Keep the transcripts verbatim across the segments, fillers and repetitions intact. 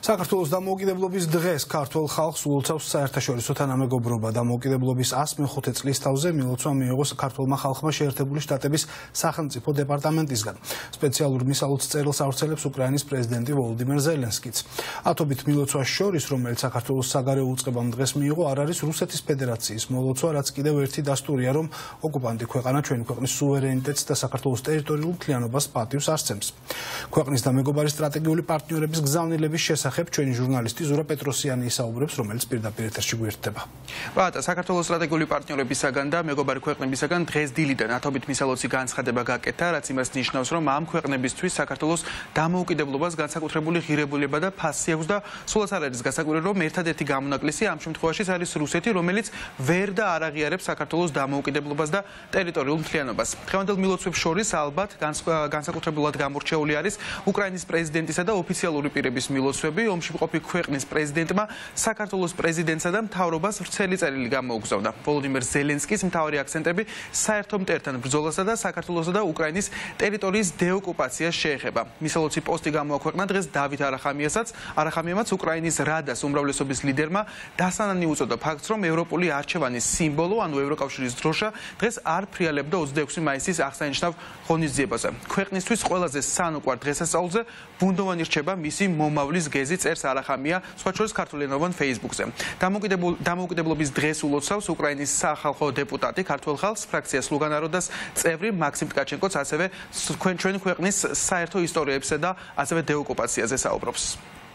საქართველოს დამოუკიდებლობის დღეს ქართულ ხალხს უულცავს საერთაშორისო თანამეგობრობა. დამოუკიდებლობის ას მეხუთე წლის თავზე მილოცვა მიიღო ქართულმა ხალხმა შეერთებული შტატების სახელმწიფო დეპარტამენტისგან. სპეციალურ მისალუც წერილს ავრცელებს უკრაინის პრეზიდენტი ვოლოდიმირ ზელენსკიც. ათობით მილოცვას შორის, რომელიც საქართველოს საგარეო უწყებამ დღეს მიიღო, არ არის რუსეთის ფედერაციის მოლოცვა, რაც კიდევ ერთი დასტურია, რომ ოკუპანტი ქვეყანა ჩვენი ქვეყნის სუვერენიტეტს და საქართველოს ტერიტორიულ მთლიანობას პატივს ასცემს. ქვეყნის და მეგობარი სტრატეგიული პარტნიორების გზავნილების შესახებ ჩვენი ჟურნალისტი ზურა პეტროსიანი ისაუბრებს, რომელიც პირდაპირ ეთერში გვერდება. ბატონო, საქართველოს სტრატეგიული პარტნიორებისაგან და მეგობარი ქვეყნებისაგან დღეს დილიდან ათობით მისალოცი განცხადება გაკეთა, რაც იმას ნიშნავს, რომ ამ ქვეყნებისთვის საქართველოს დამოუკიდებლობას განსაკუთრებული ღირებულება და ფასი აქვს და სულაც არ არის გასაკვირი, რომ ერთადერთი გამონაკლისი ამ შემთხვევაში არის რუსეთი, რომელიც ვერ და არ აღიარებს საქართველოს დამოუკიდებლობას და ტერიტორიულ მთლიანობას. დღევანდელ მილოცვებს შორის ალბათ განსაკუთრებულად გამორჩეული არის უკრაინის პრეზიდენტისა და ოფიციალური პირების მილოცვები. ომში მყოფი ქვეყნის პრეზიდენტმა საქართველოს პრეზიდენტსა და მთავრობას ვრცელი წერილი გამოუგზავნა. ვოლოდიმირ ზელენსკის მთავარი აქცენტები საერთო მტერთან ბრძოლასა და საქართველოსა და უკრაინის ტერიტორიის დეოკუპაციას შეეხება. მისალოცი პოსტი გამოაქვეყნა დღეს დავით არახამიასაც, არახამიამაც უკრაინის რადას უმრავლესობის ლიდერმა დასანანი უწოდა ფაქტს, რომ ევროპული არჩევანის სიმბოლო, ანუ ევროკავშირის დროშა, დღეს არ ფრიალებდა ოცდაექვსი მაისის აღსანიშნავ ღონისძიებაზე. ქვეყნისთვის ყველაზე სანუკვარ დღესასწაულზე ბუნდოვანი რჩება მისი მომავლის გეზი, წერს არახამია, სხვა შორის ქართულენოვან Facebook-ზე. დამოუკიდებლობის დღეს ულოცავს უკრაინის სახალხო დეპუტატი, ქართველ ხალხს, ფრაქცია სლუგა ნაროდას წევრი მაქსიმ ტკაჩენკოც, ასევე ჩვენი ქვეყნის საერთო ისტორიებსა და ასევე დეოკუპაციაზე საუბრობს.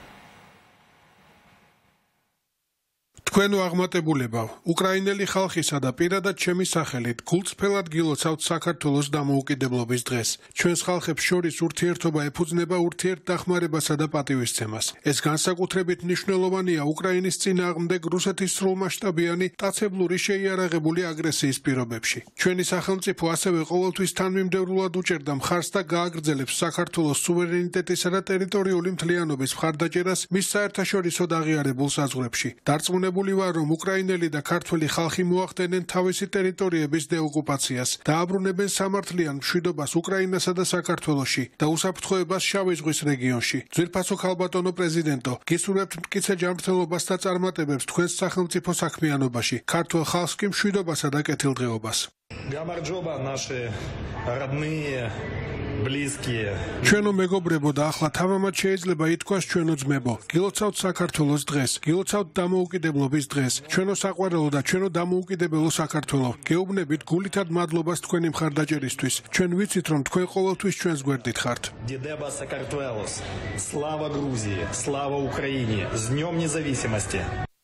თქვენო აღმატებულებავ, უკრაინელი ხალხისა და პირადად ჩემი სახელით გულწრფელად გილოცავთ საქართველოს დამოუკიდებლობის დღეს. ჩვენს ხალხებს შორის ურთიერთობა ეფუძნება ურთიერთდახმარებასა და პატივისცემას. ეს განსაკუთრებით მნიშვნელოვანია უკრაინის წინააღმდეგ რუსეთის სრულმასშტაბიანი მტაცებლური შეიარაღებული აგრესიის პირობებში. ჩვენი სახელმწიფო ასევე ყოველთვის თანმიმდევრულად უჭერდა მხარს და გააგრძელებს საქართველოს სუვერენიტეტისა და ტერიტორიული მთლიანობის მხარდაჭერას მის საერთაშორისო აღიარებულ საზღვრებში. დარწმუნებული ვარ, რომ უკრაინელი და ქართველი ხალხი მოახდენენ თავისი ტერიტორიების დეოკუპაციას და აბრუნებენ სამართლიან მშვიდობას უკრაინასა და საქართველოში და უსაფრთხოებას შავი ზღვის რეგიონში. ძვირფასო ქალბატონო პრეზიდენტო, გისურვებთ მტკიცე ჯანმრთელობას და წარმატებებს თქვენს სახელმწიფო საქმიანობაში. ქართველ ხალხს კი მშვიდობასა და კეთილდღეობას. გამარჯობა naše родные близкие. ჩვენო მეგობრებო და ახლა თავამად შეიძლება ითქვას ჩვენო ძმებო, გილოცავთ საქართველოს დღეს, გილოცავთ დამოუკიდებლობის დღეს, ჩვენო საყვარელო და ჩვენო დამოუკიდებელო საქართველო. გეუბნებით გულითად მადლობას თქვენი მხარდაჭერისთვის. ჩვენ ვიცით, რომ თქვენ ყოველთვის ჩვენს გვერდით ხართ. Дедеба Сакартвелос. Слава Грузии, слава Украине. С днем независимости.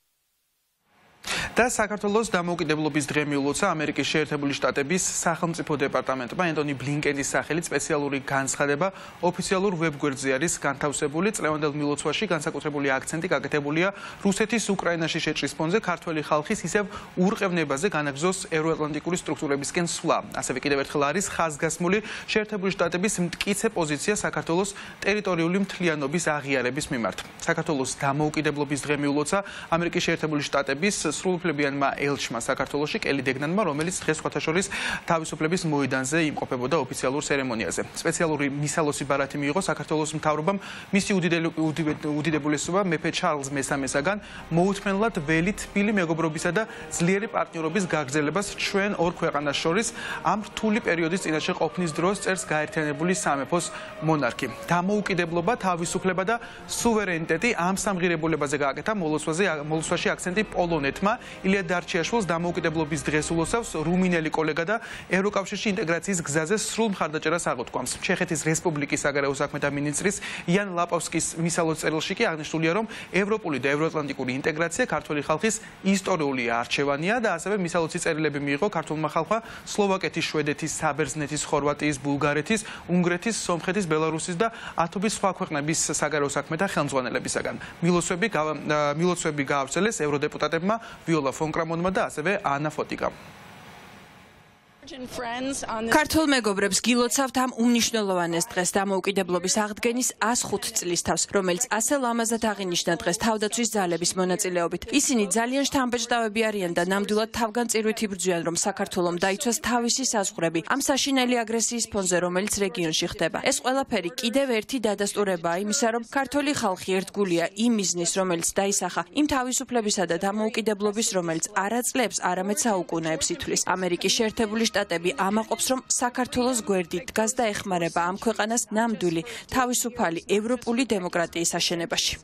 და საქართველოს დამოუკიდებლობის დღე მიულოცა ამერიკის შეერთებული შტატების სახელმწიფო დეპარტამენტმა ენტონი ბლინკენის სახელით სპეციალური განცხადება ოფიციალურ ვებგვერდზე არის განთავსებული. წლევანდელ მილოცვაში განსაკუთრებული აქცენტი გაკეთებულია რუსეთის უკრაინაში შეჭრის ფონზე ქართველი ხალხის ისევ ურყევნებაზე განაგზოს ევროატლანტიკური სტრუქტურებისკენ სვლა. ასევე კიდევ ერთხელ არის ხაზგასმული შეერთებული შტატების მტკიცე პოზიცია საქართველოს ტერიტორიული მთლიანობის აღიარების მიმართ. საქართველოს დამოუკიდებლობის დღე მიულოცა ამერიკის შეერთებული შტატების სრულუფლებიანმა ელჩმა საქართველოში კელი დეგნანმა, რომელიც დღეს სხვათა შორის თავისუფლების მოედანზე იმყოფებოდა ოფიციალურ ცერემონიაზე. სპეციალური მისალოცი ბარათი მიიღო საქართველოს მთავრობამ მისი უდიდებულესობა მეფე ჩარლზ მესამესაგან მოუთმენლად ველი თბილი მეგობრობისა და ძლიერი პარტნიორობის გაგრძელებას ჩვენ ორ ქვეყანას შორის ამ რთული პერიოდის წინაშე ყოფნის დროს, წერს გაერთიანებული სამეფოს მონარქი. დამოუკიდებლობა, თავისუფლება და სუვერენიტეტი ამ სამღირებულებაზე გააკეთა მოლოცვაში აქცენტი პოლონეთმა. ილია დარჩიაშვილს დამოუკიდებლობის დღეს ულოცავს რუმინელი კოლეგა და ევროკავშირში ინტეგრაციის გზაზე სრულ მხარდაჭერას აღუთქვამს. ჩეხეთის რესპუბლიკის საგარეო საქმეთა მინისტრის იან ლაპოვსკის მისალოც წერილში კი აღნიშნულია, რომ ევროპული და ევროატლანტიკური ინტეგრაცია ქართული ხალხის ისტორიული არჩევანია და ასევე მისალოცი წერილები მიიღო ქართულმა ხალხმა სლოვაკეთის, შვედეთის, საბერძნეთის, ხორვატიის, ბულგარეთის, უნგრეთის, სომხეთის, ბელარუსის და ათობით სხვა ქვეყნების საგარეო საქმეთა ხელმძღვანელებისაგან. მილოცვები მილოცვები გაავრცელეს ევროდეპუტატებმა ვიოლა ფონ კრამონმა და ასევე ანა ფოტიკამ. ქართულ მეგობრებს გილოცავთ ამ უმნიშვნელოვანეს დღეს დამოუკიდებლობის აღდგენის ას ხუთ წლის თავს, რომელიც ასე ლამაზად აღინიშნა დღეს თავდაცვის ძალების მონაწილეობით. ისინი ძალიან შთამბეჭდავები არიან და ნამდვილად თავგანწირვით იბრძვიან, რომ საქართველომ დაიცვას თავისი საზღვრები ამ საშინელი აგრესიის ფონზე, რომელიც რეგიონში ხდება. ეს ყველაფერი კიდევ ერთი დადასტურებაა იმისა, რომ ქართული ხალხი ერთგულია იმ მიზნის, რომელიც დაისახა იმ თავისუფლებისა და დამოუკიდებლობის, რომელიც არა წლებს, არამედ საუკუნეებს ითვლის. ამერიკის შეერთებული შტატები ამაყობს, რომ საქართველოს გვერდით დგას და ეხმარება ამ ქვეყანას ნამდვილი, თავისუფალი ევროპული დემოკრატიის აშენებაში.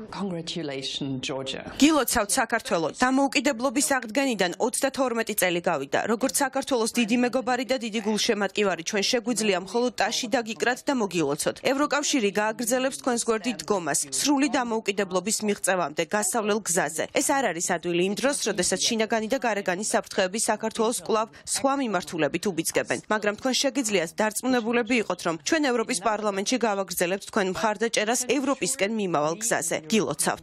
გილოცავთ საქართველო, დამოუკიდებლობის აღდგენიდან ოცდათორმეტი წელი გავიდა. როგორც საქართველოს დიდი მეგობარი და დიდი გულშემატკივარი, ჩვენ შეგვიძლია მხოლოდ ტაში დაგიკრათ და მოგილოცოთ. ევროკავშირი გააგრძელებს თქვენს გვერდით დგომას, სრული დამოუკიდებლობის მიღწევამდე, გასავლელ გზაზე. ეს არ არის ადვილი იმ დროს, როდესაც შინაგანი და გარეგანი საფრთხეები საქართველოს კვლავ სხვა მიმართულებით უბიძგებენ. მაგრამ თქვენ შეგიძლიათ დარწმუნებულები იყოთ, რომ ჩვენ ევროპის პარლამენტში გავაგრძელებთ თქვენ მხარდაჭერას ევროპისკენ მიმავალ გზაზე. გილოცავთ.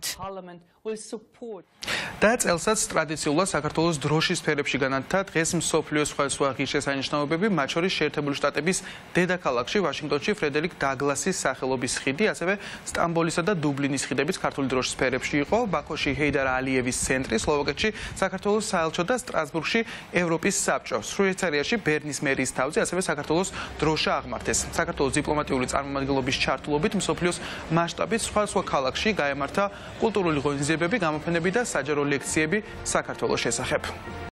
და წელსაც ტრადიციულად საქართველოს დროშის სფერებში განათთა დღეს მსოფლიოს სხვადასხვა ღირსშესანიშნაობები, მათ შორის შეერთებული შტატების დედაქალაქში ვაშინგტონში ფრედერიკ დაგლასის სახელობის ხიდი, ასევე სტამბოლისა და დუბლინის ხიდების ქართული დროშის სფერებში იყო, ბაქოში ჰეიდარ ალიევის ცენტრი, სლოვაკეთში საქართველოს საელჩო და სტრასბურგში ევროპის საბჭო. შვეიცარიაში ბერნის მერის თავზე, ასევე საქართველოს დროშა აღმართეს. საქართველოს დიპლომატიური წარმომადგენლობის ჩართულობით მსოფლიოს მასშტაბით სხვადასხვა ქალაქში გაემართა კულტურული ღონისძიებები, გამოფენები და საჯარო ლექციები საქართველოს შესახებ.